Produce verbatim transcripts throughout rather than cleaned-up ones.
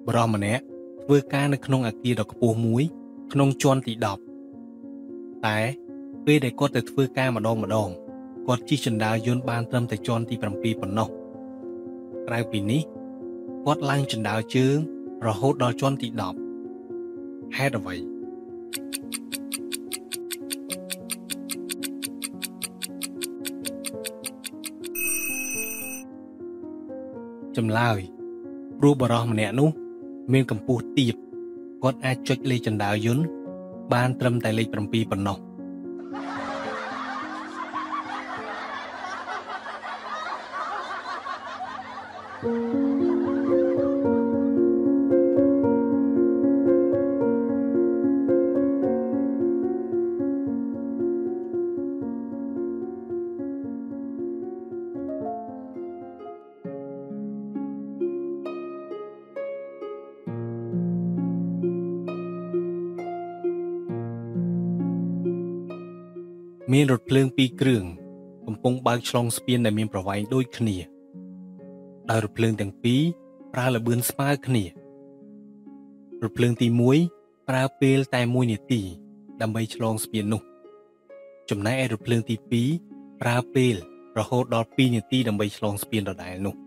បរិសម្នាក់ធ្វើការនៅក្នុងអគារដ៏ខ្ពស់មួយក្នុងជាន់ទីដប់តែពេលដែលគាត់ទៅធ្វើការម្ដងម្ដងគាត់ជិះជណ្ដើរយន្តបានត្រឹមតែជាន់ទីប្រាំពីរប៉ុណ្ណោះក្រៅពីនេះគាត់ឡើងជណ្ដើរជើងរហូតដល់ជាន់ទីដប់ហេតុអ្វីចម្លើយព្រោះបរិសម្នាក់នោះមានកម្ពស់ទាបគាត់អាចចុចលេខជណ្ដើរយន្តបានត្រឹមតែលេខប្រាំពីរប៉ុណ្ណោះមានរថភ្លើងពីរគ្រឿងកំពុងបើកឆ្លងស្ពានដែលមានប្រវែងដូចគ្នាដោយរថភ្លើងទាំងពីរប្រើល្បឿនស្មើគ្នារថភ្លើងទីមួយប្រើពេលតែមួយនាទីដើម្បីឆ្លងស្ពាននោះចំណែកឯរថភ្លើងទីពីរប្រើពេលរហូតដល់ពីរនាទីដើម្បីឆ្លងស្ពានដដែលនោះ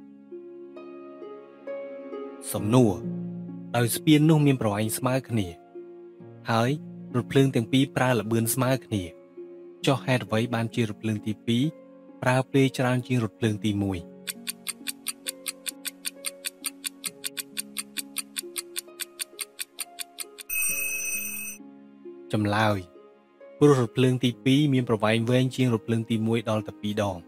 សំណួរដោយស្ពាននោះមានប្រវែងស្មើគ្នាហើយរថភ្លើងទាំងពីរប្រើល្បឿនស្មើគ្នាចុះហេតុអ្វីបានជារថភ្លើងទីពីរប្រើពេលច្រើនជាងរថភ្លើងទីមួយចម្លើយព្រោះរថភ្លើងទីពីរមានប្រវែងវែងជាងរថភ្លើងទីមួយដល់តែពីរដង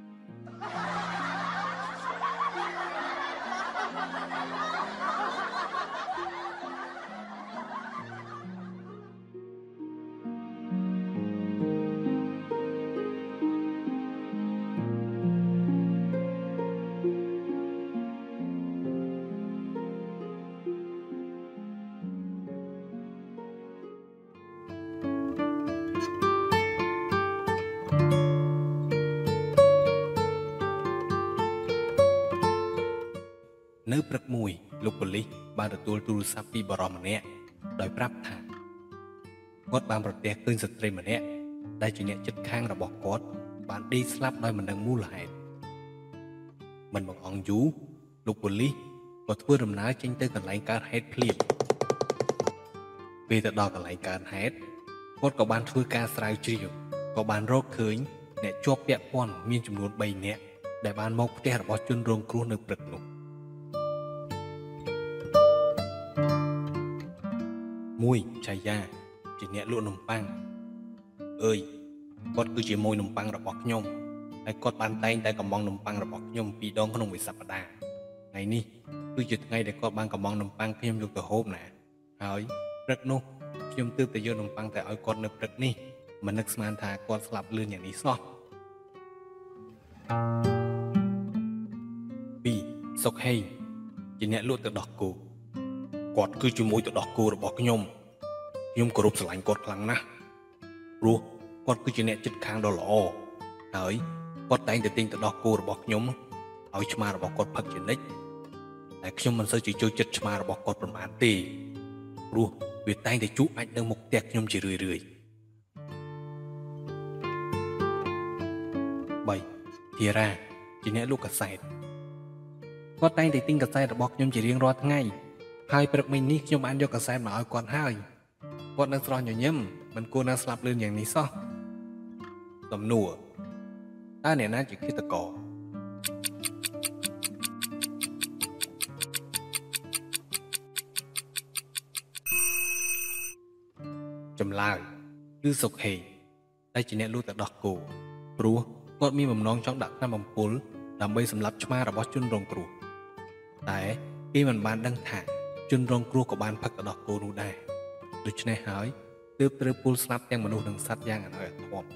នៅព្រឹកមួយលោកប៉ូលីសបានទទួលទូរស័ព្ទពីបរិសម្នាក់ដោយប្រាប់ថាគាត់បានប្រទះឃើញស្ត្រីម្នាក់ដែលជាអ្នកជិតខាងរបស់គាត់បានដេកស្លាប់ដោយមិនដឹងមូលហេតុមិនបង្អង់យូរលោកប៉ូលីសក៏ធ្វើដំណើរចេញទៅកន្លែងកើតហេតុភ្លាមពេលទៅដល់កន្លែងកើតហេតុគាត់ក៏បានធ្វើការស្រាវជ្រាវក៏បានរកឃើញអ្នកជាប់ពាក់ព័ន្ធមានចំនួនបីនាក់ដែលបានមកផ្ទះរបស់ជនរងគ្រោះនៅព្រឹកនោះមួយឆាយាជាអ្នកលក់នំប៉័ងអើយគាត់គឺជាម៉ួយនំប៉័ងរបស់ខ្ញុំហើយគាត់បានតែងតែកំងនំប៉័ងរបស់ខ្ញុំពីរដងក្នុងមួយសប្តាហ៍ថ្ងៃនេះគឺជាថ្ងៃដែលគាត់បានកំងនំប៉័ងខ្ញុំយកទៅហូបណាហើយព្រឹកនោះខ្ញុំទើបតែយកនំប៉័ងទៅឲ្យគាត់នៅព្រឹកនេះមិននឹកស្មានថាគាត់ស្លាប់លឿនយ៉ាងនេះសោះពីរសុកហេងជាអ្នកលក់ទឹកដោះគោគាត់គឺជាមួយទឹកដោះគោរបស់ខ្ញុំខ្ញុំគោរពស្រឡាញ់គាត់ខ្លាំងណាស់ព្រោះគាត់គឺជាអ្នកជិតខាងដ៏ល្អហើយគាត់តែងតែទិញទឹកដោះគោរបស់ខ្ញុំឲ្យឆ្មារបស់គាត់ផឹកជានិច្ចតែខ្ញុំមិនសូវជាចូលចិត្តឆ្មារបស់គាត់ប្រមាណទេព្រោះវាតែងតែជក់អាចនៅមុខផ្ទះខ្ញុំជារឿយរឿយបីធីរ៉ាជាអ្នកលក់កាសែតគាត់តែងតែទិញកាសែតរបស់ខ្ញុំជារៀងរាល់ថ្ងៃហើយព្រឹកមិញនេះខ្ញុំបានយកកាសែតមកឲ្យគាត់ហើយគាត់នៅស្រស់ញញឹមមិនគួរណាស្លាប់លឿនយ៉ាងនេះសោះសំណួរតើអ្នកណាជាឃាតករចម្លើយគឺសុកហេងដែលជាអ្នកលក់ទឹកដោះគោព្រោះគាត់មានបំណងចង់ដាក់ថ្នាំបំពុលដើម្បីសម្លាប់ឆ្មារបស់ជនរងគ្រោះតែគេមិនបានដឹងថាជនរងគ្រោះក៏បានផឹកទឹកដោះគោនោះដែរដូច្នេះហើយទើបត្រូវពុលស្លាប់ទាំងមនុស្សនិងសត្វយ៉ាងអនាធម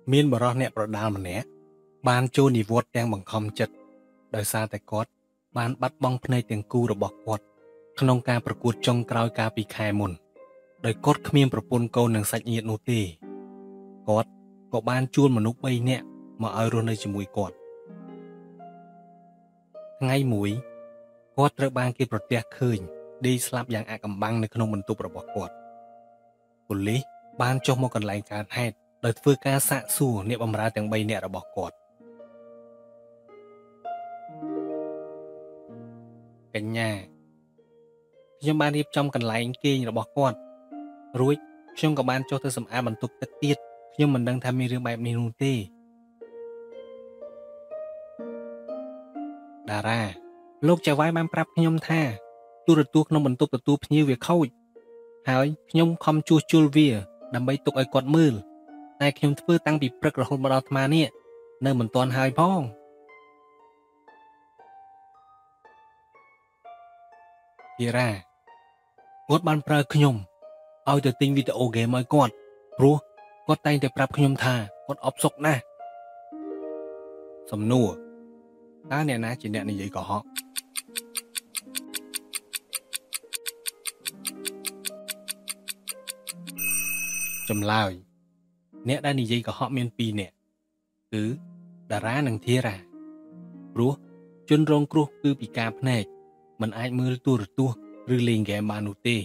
មានបរិសអ្នកប្រដាល់ម្នាក់បានចូលនិវត្តន៍ទាំងបង្ខំចិត្តដោយសារតែគាត់បានបាត់បង់ភ្នែកទាំងគូរបស់គាត់ក្នុងការប្រកួតចុងក្រោយកាលពីខែមុនដោយគាត់គ្មានប្រពន្ធកូននិងសាច់ញាតិនោះទេគាត់ក៏បានជួលមនុស្សបីនាក់មកឲ្យរស់នៅជាមួយគាត់ថ្ងៃមួយគាត់ត្រូវបានគេប្រទះឃើញដេកស្លាប់យ៉ាងអាក់កំបាំងនៅក្នុងបន្ទប់របស់គាត់ប៉ូលីសបានចុះមកកន្លែងកើតហេតុដោយធ្វើការសាកសួរអ្នកបម្រើទាំងបីនាក់របស់គាត់កញ្ញាខ្ញុំបានរៀបចំកន្លែងគេងរបស់គាត់រួចខ្ញុំក៏បានចុះទៅសម្អាតបន្ទប់ទឹកទៀតខ្ញុំមិនដឹងថាមានរឿងបែបនេះនោះទេតារាលោកចៅហ្វាយបានប្រាប់ខ្ញុំថាទូរទស្សន៍ក្នុងបន្ទប់ទទួលភ្ញៀវវាខូចហើយខ្ញុំខំជួសជុលវាដើម្បីទុកឲ្យគាត់មើលតែខ្ញុំធ្វើតាំងពីព្រឹករហូតមកដល់អាត្មានេះនៅមិនទាន់ហើយផងធីរ៉ាគាត់បានប្រើខ្ញុំឲ្យទៅទិញវីដេអូហ្គេមឲ្យគាត់ព្រោះគាត់តែងតែប្រាប់ខ្ញុំថាគាត់អបសុកណាស់សំណួរតើអ្នកណាជាអ្នកនិយាយកុហកចម្លើយអ្នកដែលនិយាយកុហកមានពីរនាក់គឺតារានិងធីរ៉ាព្រោះជនរងគ្រោះគឺពិការភ្នែកមិនអាចមើលទូរទស្សន៍ឬលេងហ្គេមបាននោះទេ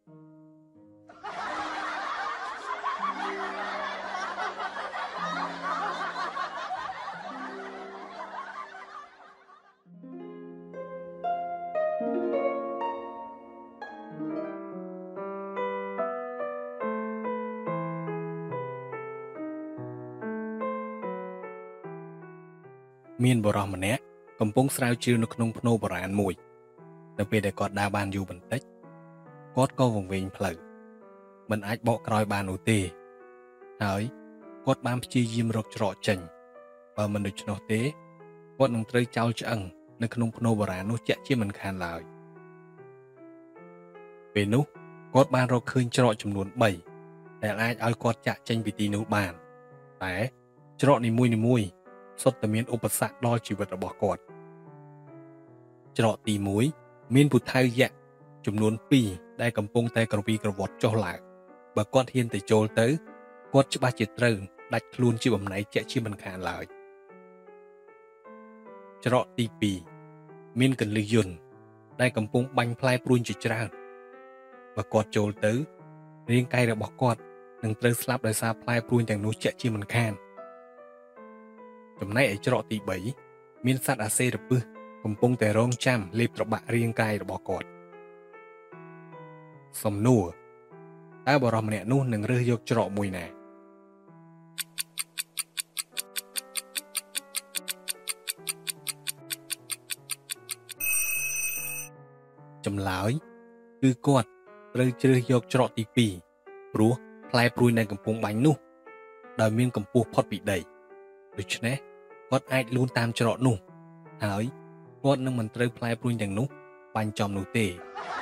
មានបុរសម្នាក់កំពុងស្រាវជ្រាវនៅក្នុងភ្នូរបុរាណមួយនៅពេលដែលគាត់ដើរបានយូរបន្តិចគាត់ក៏វង្វេងផ្លូវមិនអាចបកក្រោយបាននោះទេហើយគាត់បានព្យាយាមរកច្រកចេញបើមិនដូច្នោះទេគាត់នឹងត្រូវចោលឆ្អឹងនៅក្នុងភ្នូរបុរាណនោះជាក់ជាមិនខានឡើយពេលនោះគាត់បានរកឃើញច្រកចំនួនបីដែលអាចឲ្យគាត់ចាក់ចេញពីទីនោះបានតែច្រកនីមួយៗសុទ្ធតែមានឧបសគ្គដល់ជីវិតរបស់គាត់ច្រកទីមួយមានពូថៅយក្សចំនួនពីរដែលកំពុងតែក្រវីក្រវ៉ាត់ចុះឡើងបើគាត់ហ៊ានទៅចូលទៅគាត់ច្បាស់ជាត្រូវដាច់ខ្លួនជាបំណែកជាក់ជាមិនខានឡើយច្រកទីពីរមានកន្លឹះយន្តដែលកំពុងបាញ់ផ្លែព្រួញជាច្រើនបើគាត់ចូលទៅរាងកាយរបស់គាត់នឹងត្រូវស្លាប់ដោយសារផ្លែព្រួញទាំងនោះជាក់ជាមិនខានចំណែកឯច្រកទីបីមានសត្វអាសេរពិសកំពុងតែរងចាំលេបត្របាក់រាងកាយរបស់គាត់សំណួរតើបរិសម្នាក់នោះនឹងរើសយកច្រកមួយណាចម្លើយគឺគាត់ត្រូវជ្រើសយកច្រកទីពីរព្រោះផ្លែព្រួយដែលកំពុងបាញ់នោះដោយមានកម្ពស់ផុតពីដីដូច្នេះគាត់អាចលូនតាមច្រកនោះហើយគាត់នឹងមិនត្រូវផ្លែព្រួញទាំងនោះបាញ់ចំនោះទេ